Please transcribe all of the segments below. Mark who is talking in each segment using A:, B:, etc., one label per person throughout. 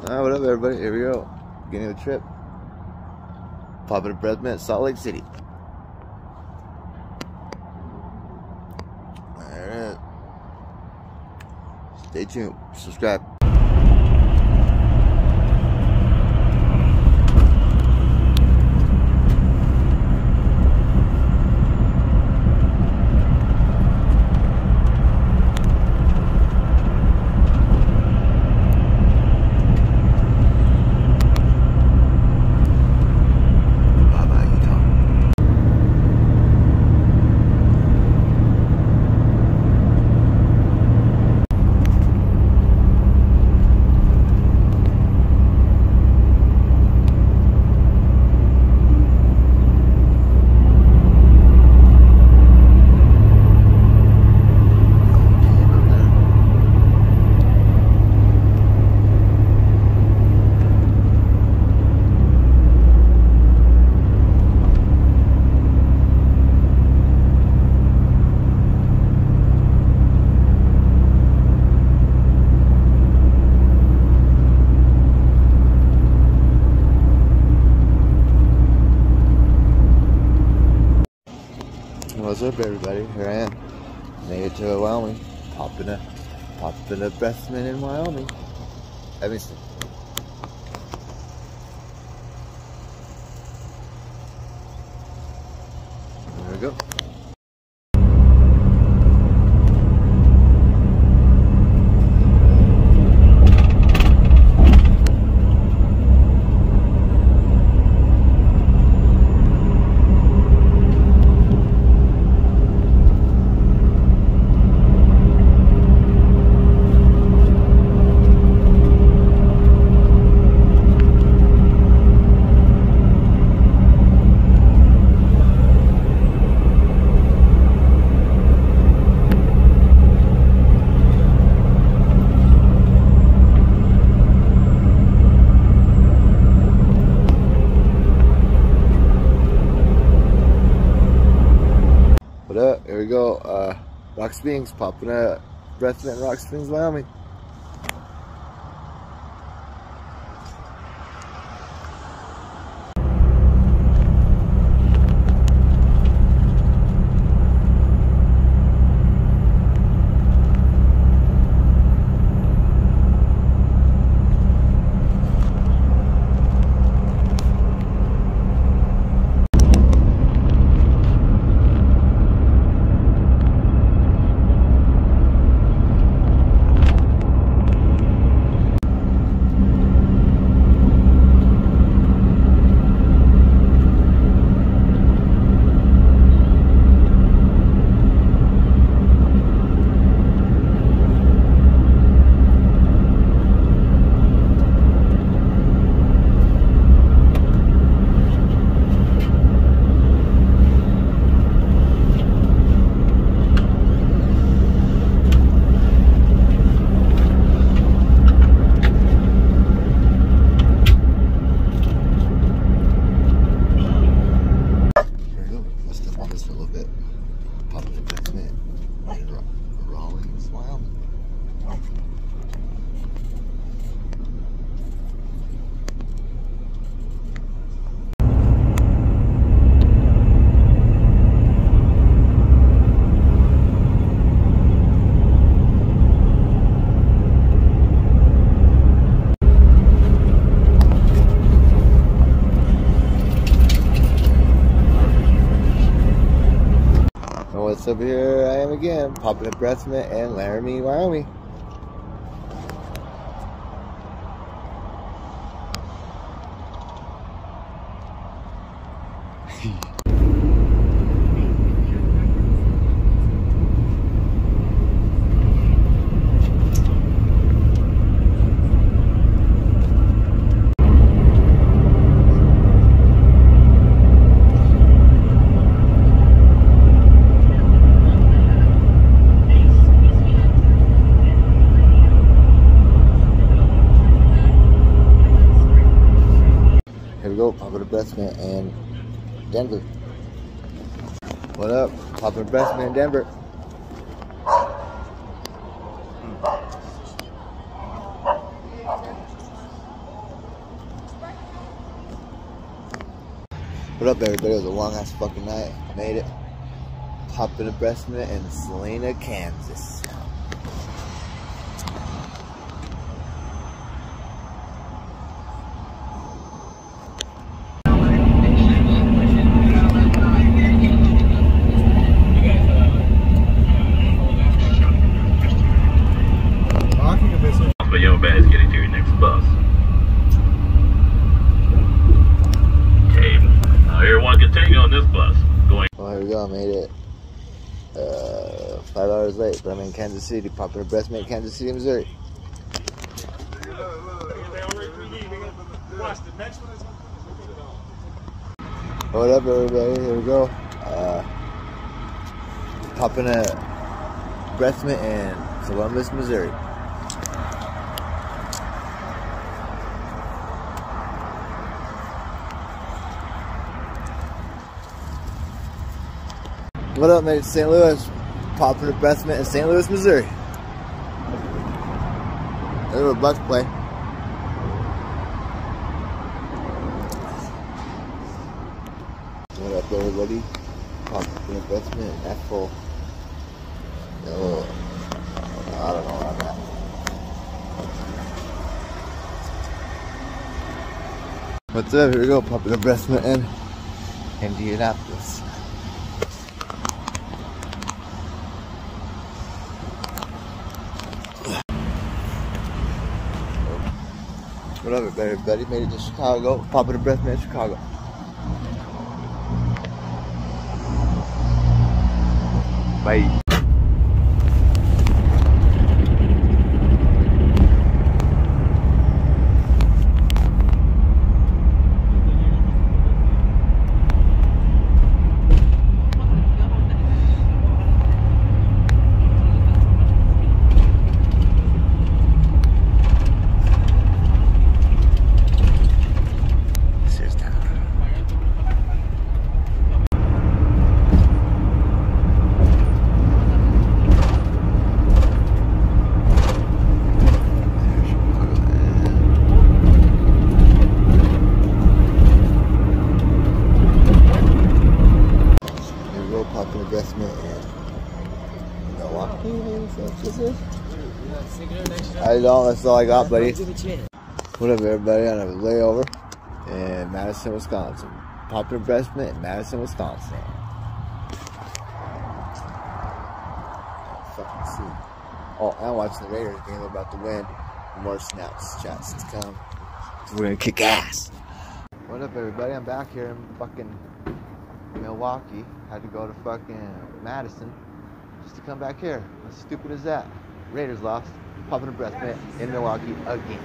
A: Alright, what up everybody? Here we go. Beginning of the trip. Popping a breath mint, Salt Lake City. Alright. Stay tuned. Subscribe. What's up everybody? Here I am. Made it to Wyoming. Popping a breath mint in Wyoming. Evanston. There we go. What up? Here we go. Rock Springs, popping a breath mint in Rock Springs, Wyoming. What's up? Here I am again, popping a breath mint in Laramie, Wyoming. Here we go, popping a breath mint in Denver. What up? Popping a breath mint in Denver. What up, everybody? It was a long ass fucking night. Made it. Popping a breast mint in Salina, Kansas.
B: But your bad is getting to your next bus. Okay, everyone can take you on this bus. Going.
A: Well, here we go. I made it 5 hours late, but I'm in Kansas City. Popping a breast mint, Kansas City, Missouri. What up, everybody? Here we go. Popping a breast mint in Columbus, Missouri. What up, mate? St. Louis. Popping a breast mint in St. Louis, Missouri. There's where Bucks play. What up, everybody? Popping a breast mint in Nashville. Oh, I don't know about that. What's up? Here we go. Popping a breast mint in Indianapolis. What up, everybody? Made it to Chicago. Popping a breast mint in Chicago. Bye. Popping a breast mint in Milwaukee, I don't, that's all I got, buddy. What up, everybody? On a layover in Madison, Wisconsin. Popping a breast mint in Madison, Wisconsin. Fucking see. Oh, I'm watching the Raiders game. They're about to win. More snaps, chats to come. So we're gonna kick ass. What up, everybody? I'm back here in fucking Milwaukee. Had to go to fucking Madison just to come back here. How stupid is that? Raiders lost. Popping a breast mint in Milwaukee again.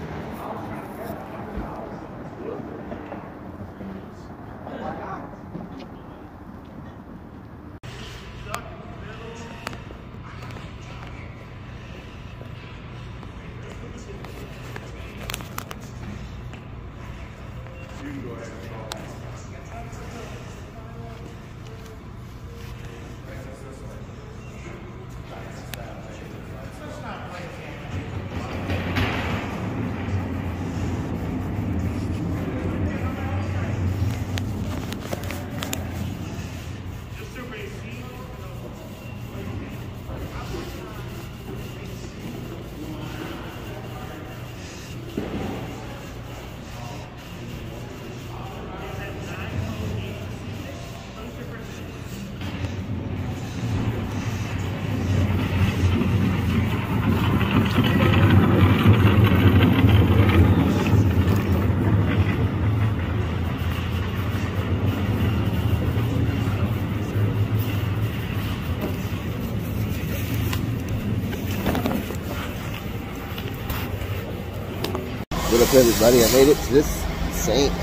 A: What up, everybody? I made it to this St.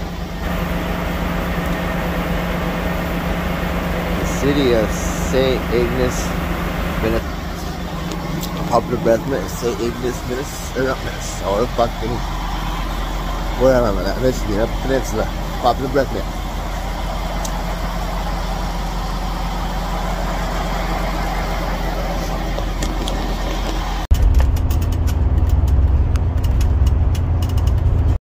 A: The city of St. Ignace, Minnesota. Popping a breast mint in St. Ignace, Minnesota. Fucking, where am I at? Michigan, up the peninsula. Popping a breast mint.